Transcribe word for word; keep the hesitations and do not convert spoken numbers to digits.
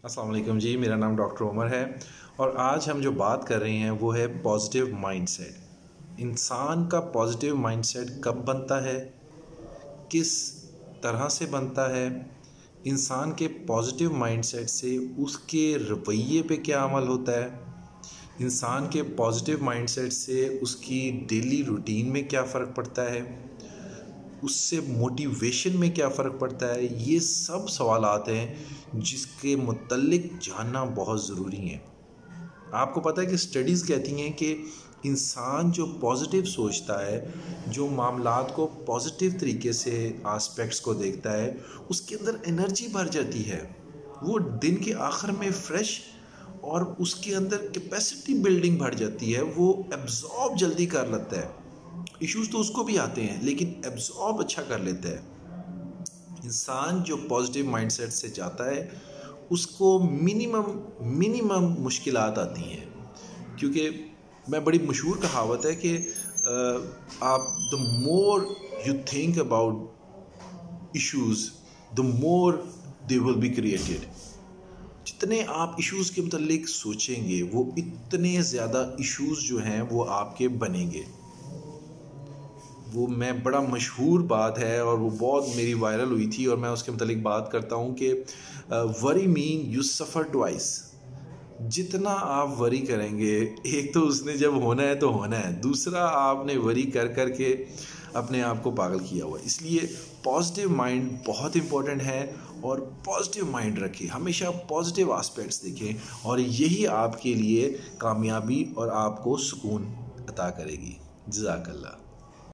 अस्सलाम वालेकुम जी, मेरा नाम डॉक्टर उमर है और आज हम जो बात कर रहे हैं वो है पॉजिटिव माइंडसेट। इंसान का पॉजिटिव माइंडसेट कब बनता है, किस तरह से बनता है, इंसान के पॉजिटिव माइंडसेट से उसके रवैये पे क्या अमल होता है, इंसान के पॉजिटिव माइंडसेट से उसकी डेली रूटीन में क्या फ़र्क पड़ता है, उससे मोटिवेशन में क्या फ़र्क पड़ता है। ये सब सवालात हैं जिसके मुतल्लिक जानना बहुत ज़रूरी है। आपको पता है कि स्टडीज़ कहती हैं कि इंसान जो पॉजिटिव सोचता है, जो मामलात को पॉजिटिव तरीके से आस्पेक्ट्स को देखता है, उसके अंदर एनर्जी भर जाती है। वो दिन के आखिर में फ्रेश और उसके अंदर कैपेसिटी बिल्डिंग बढ़ जाती है। वो एब्जॉर्ब जल्दी कर लेता है। इश्यूज़ तो उसको भी आते हैं लेकिन एब्जॉर्ब अच्छा कर लेता है। इंसान जो पॉजिटिव माइंडसेट से जाता है उसको मिनिमम मिनिमम मुश्किलात आती हैं, क्योंकि मैं बड़ी मशहूर कहावत है कि आप the more you think about issues the more they will be created. जितने आप इश्यूज़ के मुतल्लिक सोचेंगे वो इतने ज़्यादा इश्यूज़ जो हैं वो आपके बनेंगे। वो मैं बड़ा मशहूर बात है और वो बहुत मेरी वायरल हुई थी और मैं उसके मुतालिक बात करता हूँ कि worry mean you suffer twice. जितना आप वरी करेंगे, एक तो उसने जब होना है तो होना है, दूसरा आपने वरी कर कर के अपने आप को पागल किया हुआ है। इसलिए पॉजिटिव माइंड बहुत इम्पोर्टेंट है और पॉजिटिव माइंड रखें, हमेशा पॉजिटिव आस्पेक्ट्स देखें और यही आपके लिए कामयाबी और आपको सुकून अता करेगी। जज़ाकल्लाह।